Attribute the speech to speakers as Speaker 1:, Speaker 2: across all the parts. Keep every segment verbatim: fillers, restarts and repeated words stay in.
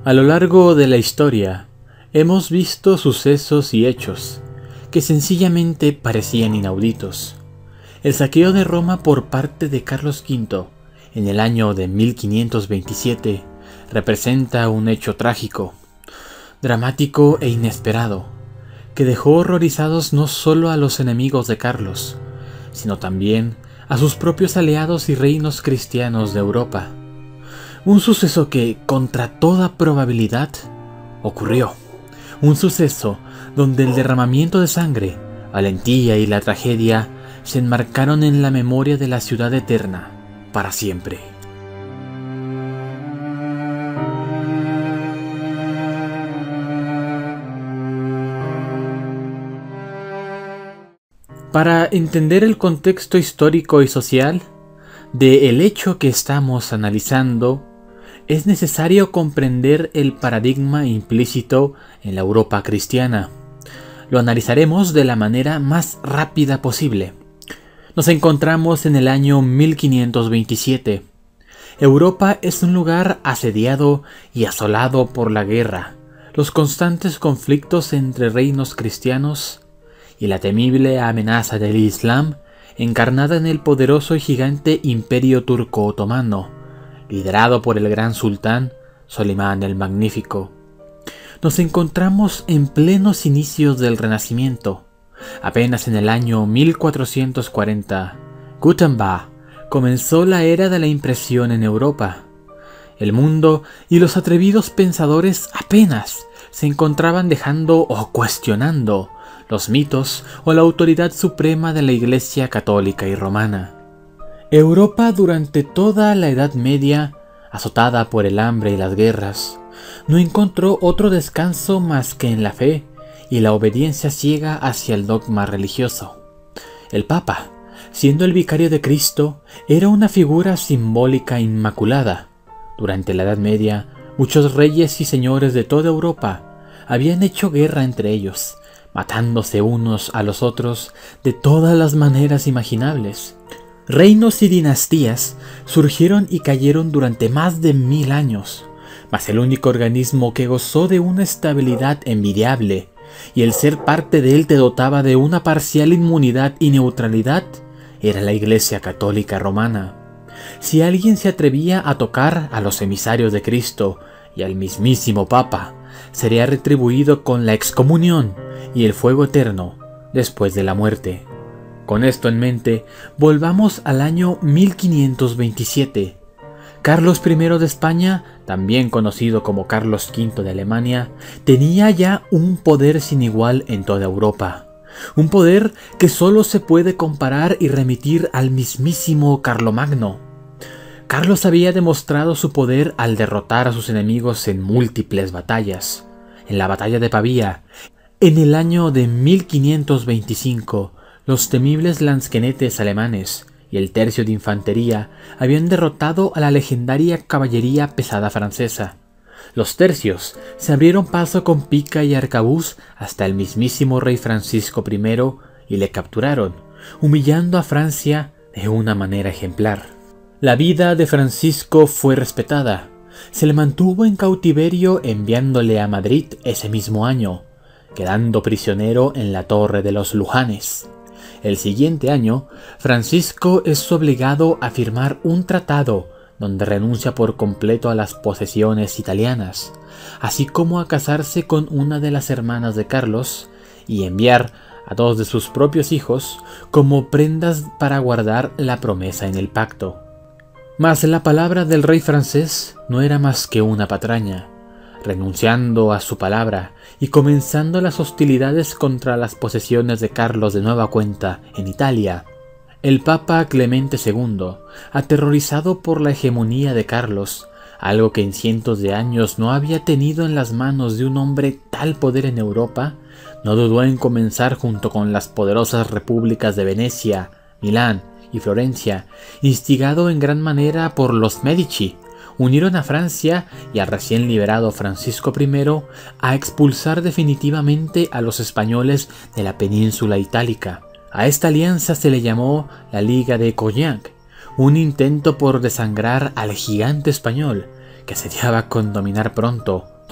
Speaker 1: A lo largo de la historia, hemos visto sucesos y hechos que sencillamente parecían inauditos. El saqueo de Roma por parte de Carlos quinto en el año de mil quinientos veintisiete representa un hecho trágico, dramático e inesperado, que dejó horrorizados no solo a los enemigos de Carlos, sino también a sus propios aliados y reinos cristianos de Europa. Un suceso que, contra toda probabilidad, ocurrió. Un suceso donde el derramamiento de sangre, valentía y la tragedia se enmarcaron en la memoria de la ciudad eterna para siempre. Para entender el contexto histórico y social del hecho que estamos analizando, es necesario comprender el paradigma implícito en la Europa cristiana. Lo analizaremos de la manera más rápida posible. Nos encontramos en el año mil quinientos veintisiete. Europa es un lugar asediado y asolado por la guerra, los constantes conflictos entre reinos cristianos y la temible amenaza del Islam encarnada en el poderoso y gigante Imperio Turco Otomano, liderado por el gran sultán Solimán el Magnífico. Nos encontramos en plenos inicios del Renacimiento. Apenas en el año mil cuatrocientos cuarenta, Gutenberg comenzó la era de la impresión en Europa. El mundo y los atrevidos pensadores apenas se encontraban dejando o cuestionando los mitos o la autoridad suprema de la Iglesia católica y romana. Europa durante toda la Edad Media, azotada por el hambre y las guerras, no encontró otro descanso más que en la fe y la obediencia ciega hacia el dogma religioso. El Papa, siendo el vicario de Cristo, era una figura simbólica inmaculada. Durante la Edad Media, muchos reyes y señores de toda Europa habían hecho guerra entre ellos, matándose unos a los otros de todas las maneras imaginables. Reinos y dinastías surgieron y cayeron durante más de mil años, mas el único organismo que gozó de una estabilidad envidiable y el ser parte de él te dotaba de una parcial inmunidad y neutralidad era la Iglesia Católica Romana. Si alguien se atrevía a tocar a los emisarios de Cristo y al mismísimo Papa, sería retribuido con la excomunión y el fuego eterno después de la muerte. Con esto en mente, volvamos al año mil quinientos veintisiete. Carlos primero de España, también conocido como Carlos quinto de Alemania, tenía ya un poder sin igual en toda Europa. Un poder que solo se puede comparar y remitir al mismísimo Carlomagno. Carlos había demostrado su poder al derrotar a sus enemigos en múltiples batallas. En la batalla de Pavía, en el año de mil quinientos veinticinco, los temibles lansquenetes alemanes y el tercio de infantería habían derrotado a la legendaria caballería pesada francesa. Los tercios se abrieron paso con pica y arcabuz hasta el mismísimo rey Francisco primero y le capturaron, humillando a Francia de una manera ejemplar. La vida de Francisco fue respetada. Se le mantuvo en cautiverio enviándole a Madrid ese mismo año, quedando prisionero en la Torre de los Lujanes. El siguiente año, Francisco es obligado a firmar un tratado donde renuncia por completo a las posesiones italianas, así como a casarse con una de las hermanas de Carlos y enviar a dos de sus propios hijos como prendas para guardar la promesa en el pacto. Mas la palabra del rey francés no era más que una patraña. Renunciando a su palabra y comenzando las hostilidades contra las posesiones de Carlos de nueva cuenta en Italia, el Papa Clemente segundo, aterrorizado por la hegemonía de Carlos, algo que en cientos de años no había tenido en las manos de un hombre tal poder en Europa, no dudó en comenzar junto con las poderosas repúblicas de Venecia, Milán y Florencia, instigado en gran manera por los Medici, unieron a Francia y al recién liberado Francisco primero a expulsar definitivamente a los españoles de la península itálica. A esta alianza se le llamó la Liga de Cognac, un intento por desangrar al gigante español que asediaba con dominar pronto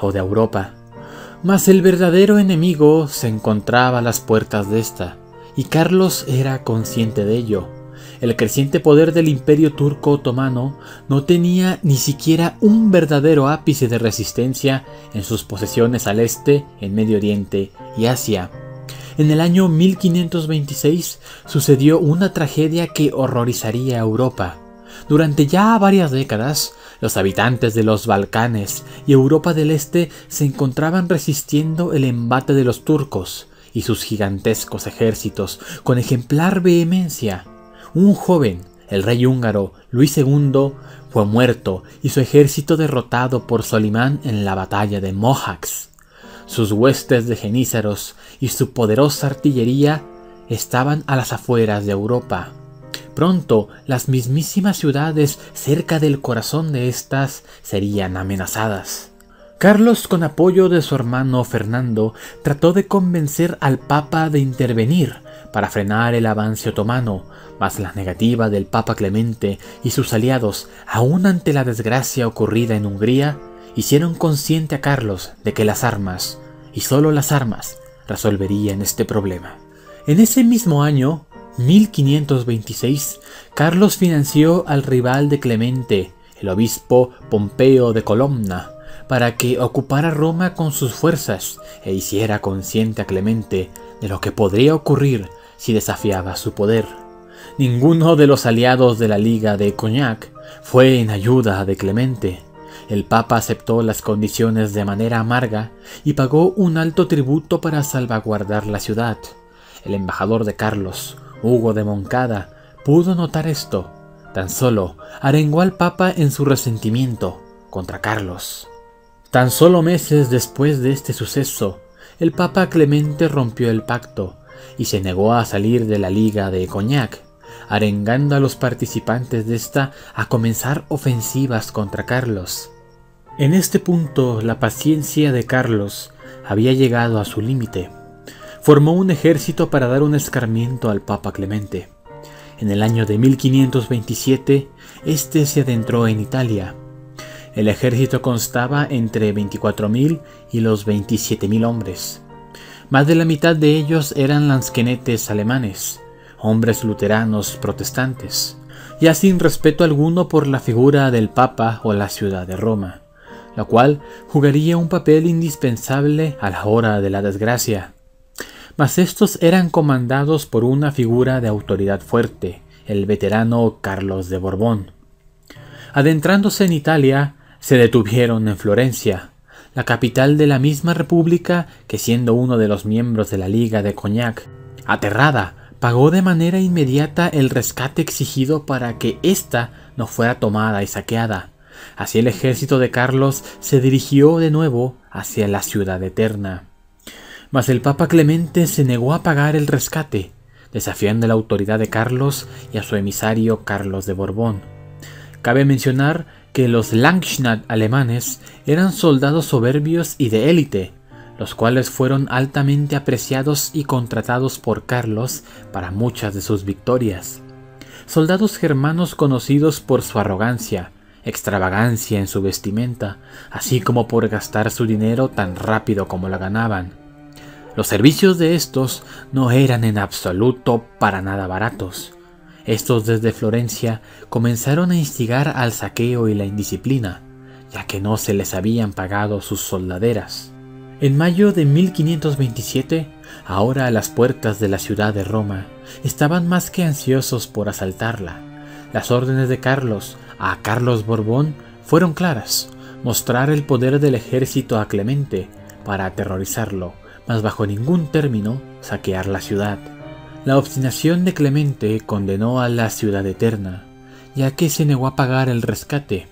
Speaker 1: toda Europa. Mas el verdadero enemigo se encontraba a las puertas de esta, y Carlos era consciente de ello. El creciente poder del Imperio Turco Otomano no tenía ni siquiera un verdadero ápice de resistencia en sus posesiones al este, en Medio Oriente y Asia. En el año mil quinientos veintiséis sucedió una tragedia que horrorizaría a Europa. Durante ya varias décadas, los habitantes de los Balcanes y Europa del Este se encontraban resistiendo el embate de los turcos y sus gigantescos ejércitos con ejemplar vehemencia. Un joven, el rey húngaro Luis segundo, fue muerto y su ejército derrotado por Solimán en la batalla de Mohacs. Sus huestes de genízaros y su poderosa artillería estaban a las afueras de Europa. Pronto, las mismísimas ciudades cerca del corazón de estas serían amenazadas. Carlos, con apoyo de su hermano Fernando, trató de convencer al Papa de intervenir para frenar el avance otomano, mas la negativa del Papa Clemente y sus aliados, aún ante la desgracia ocurrida en Hungría, hicieron consciente a Carlos de que las armas, y solo las armas, resolverían este problema. En ese mismo año, mil quinientos veintiséis, Carlos financió al rival de Clemente, el obispo Pompeo de Colomna, para que ocupara Roma con sus fuerzas e hiciera consciente a Clemente de lo que podría ocurrir si desafiaba su poder. Ninguno de los aliados de la Liga de Cognac fue en ayuda de Clemente. El Papa aceptó las condiciones de manera amarga y pagó un alto tributo para salvaguardar la ciudad. El embajador de Carlos, Hugo de Moncada, pudo notar esto. Tan solo arengó al Papa en su resentimiento contra Carlos. Tan solo meses después de este suceso, el Papa Clemente rompió el pacto y se negó a salir de la Liga de Cognac, arengando a los participantes de esta a comenzar ofensivas contra Carlos. En este punto, la paciencia de Carlos había llegado a su límite. Formó un ejército para dar un escarmiento al Papa Clemente. En el año de mil quinientos veintisiete, este se adentró en Italia. El ejército constaba entre veinticuatro mil y los veintisiete mil hombres. Más de la mitad de ellos eran lansquenetes alemanes, hombres luteranos protestantes, ya sin respeto alguno por la figura del Papa o la ciudad de Roma, la cual jugaría un papel indispensable a la hora de la desgracia. Mas estos eran comandados por una figura de autoridad fuerte, el veterano Carlos de Borbón. Adentrándose en Italia, se detuvieron en Florencia, la capital de la misma república que, siendo uno de los miembros de la Liga de Cognac, aterrada, pagó de manera inmediata el rescate exigido para que ésta no fuera tomada y saqueada. Así el ejército de Carlos se dirigió de nuevo hacia la ciudad eterna. Mas el Papa Clemente se negó a pagar el rescate, desafiando la autoridad de Carlos y a su emisario Carlos de Borbón. Cabe mencionar que los Landsknecht alemanes eran soldados soberbios y de élite, los cuales fueron altamente apreciados y contratados por Carlos para muchas de sus victorias. Soldados germanos conocidos por su arrogancia, extravagancia en su vestimenta, así como por gastar su dinero tan rápido como la ganaban. Los servicios de estos no eran en absoluto para nada baratos. Estos desde Florencia comenzaron a instigar al saqueo y la indisciplina, ya que no se les habían pagado sus soldaderas. En mayo de mil quinientos veintisiete, ahora a las puertas de la ciudad de Roma, estaban más que ansiosos por asaltarla. Las órdenes de Carlos a Carlos Borbón fueron claras: mostrar el poder del ejército a Clemente para aterrorizarlo, mas bajo ningún término saquear la ciudad. La obstinación de Clemente condenó a la ciudad eterna, ya que se negó a pagar el rescate.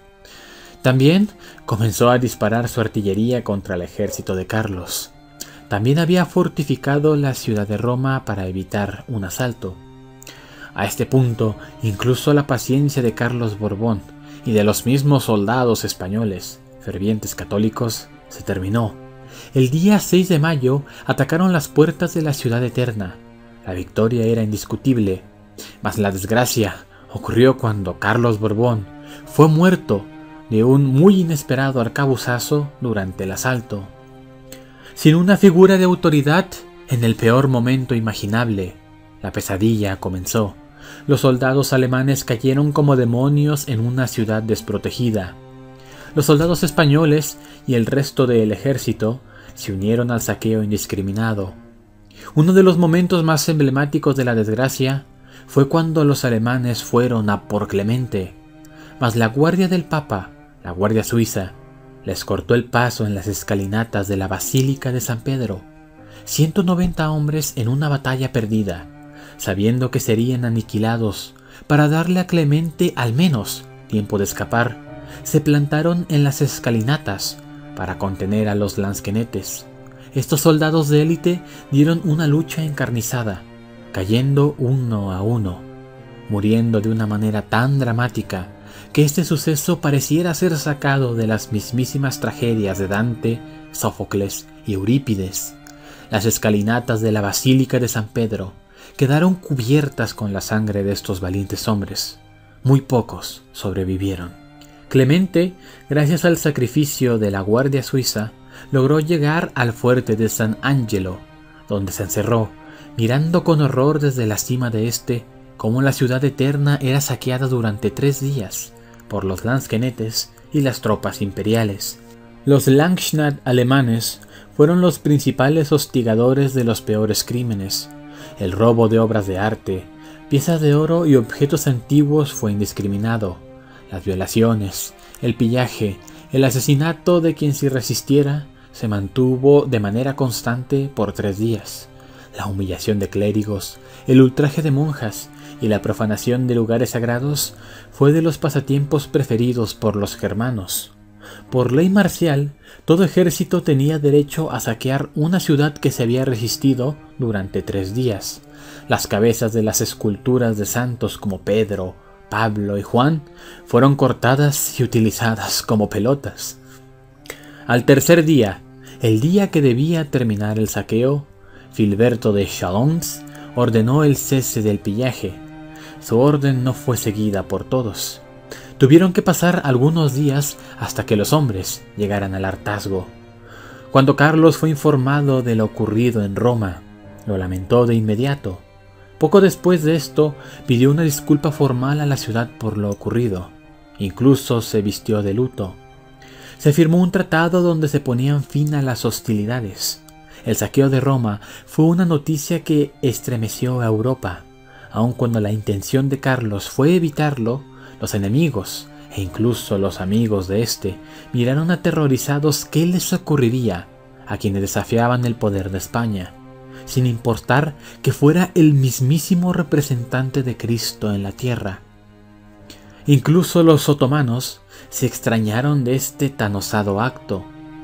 Speaker 1: También comenzó a disparar su artillería contra el ejército de Carlos. También había fortificado la ciudad de Roma para evitar un asalto. A este punto, incluso la paciencia de Carlos Borbón y de los mismos soldados españoles, fervientes católicos, se terminó. El día seis de mayo atacaron las puertas de la ciudad eterna. La victoria era indiscutible, mas la desgracia ocurrió cuando Carlos Borbón fue muerto de un muy inesperado arcabuzazo durante el asalto. Sin una figura de autoridad, en el peor momento imaginable, la pesadilla comenzó. Los soldados alemanes cayeron como demonios en una ciudad desprotegida. Los soldados españoles y el resto del ejército se unieron al saqueo indiscriminado. Uno de los momentos más emblemáticos de la desgracia fue cuando los alemanes fueron a por Clemente, mas la guardia del Papa, la guardia suiza, les cortó el paso en las escalinatas de la Basílica de San Pedro. ciento noventa hombres en una batalla perdida, sabiendo que serían aniquilados, para darle a Clemente al menos tiempo de escapar, se plantaron en las escalinatas para contener a los lansquenetes. Estos soldados de élite dieron una lucha encarnizada, cayendo uno a uno, muriendo de una manera tan dramática que este suceso pareciera ser sacado de las mismísimas tragedias de Dante, Sófocles y Eurípides. Las escalinatas de la Basílica de San Pedro quedaron cubiertas con la sangre de estos valientes hombres. Muy pocos sobrevivieron. Clemente, gracias al sacrificio de la Guardia Suiza, logró llegar al fuerte de San Angelo, donde se encerró, mirando con horror desde la cima de este cómo la ciudad eterna era saqueada durante tres días por los lansquenetes y las tropas imperiales. Los Landsknecht alemanes fueron los principales hostigadores de los peores crímenes. El robo de obras de arte, piezas de oro y objetos antiguos fue indiscriminado. Las violaciones, el pillaje, el asesinato de quien se resistiera se mantuvo de manera constante por tres días. La humillación de clérigos, el ultraje de monjas y la profanación de lugares sagrados fue de los pasatiempos preferidos por los germanos. Por ley marcial, todo ejército tenía derecho a saquear una ciudad que se había resistido durante tres días. Las cabezas de las esculturas de santos como Pedro, Pablo y Juan fueron cortadas y utilizadas como pelotas. Al tercer día, el día que debía terminar el saqueo, Filberto de Chalons ordenó el cese del pillaje. Su orden no fue seguida por todos. Tuvieron que pasar algunos días hasta que los hombres llegaran al hartazgo. Cuando Carlos fue informado de lo ocurrido en Roma, lo lamentó de inmediato. Poco después de esto, pidió una disculpa formal a la ciudad por lo ocurrido. Incluso se vistió de luto. Se firmó un tratado donde se ponían fin a las hostilidades. El saqueo de Roma fue una noticia que estremeció a Europa. Aun cuando la intención de Carlos fue evitarlo, los enemigos, e incluso los amigos de este, miraron aterrorizados qué les ocurriría a quienes desafiaban el poder de España, sin importar que fuera el mismísimo representante de Cristo en la tierra. Incluso los otomanos se extrañaron de este tan osado acto.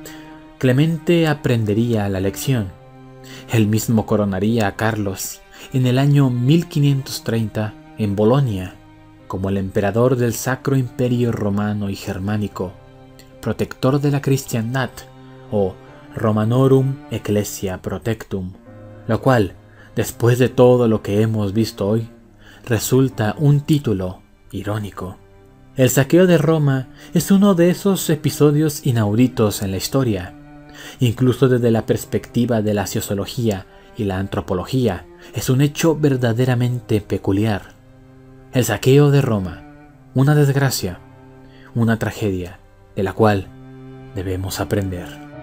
Speaker 1: Clemente aprendería la lección. Él mismo coronaría a Carlos en el año mil quinientos treinta en Bolonia como el emperador del Sacro Imperio Romano y Germánico, protector de la cristiandad o Romanorum Ecclesia Protectum, lo cual, después de todo lo que hemos visto hoy, resulta un título irónico. El saqueo de Roma es uno de esos episodios inauditos en la historia. Incluso desde la perspectiva de la sociología y la antropología, es un hecho verdaderamente peculiar. El saqueo de Roma, una desgracia, una tragedia de la cual debemos aprender.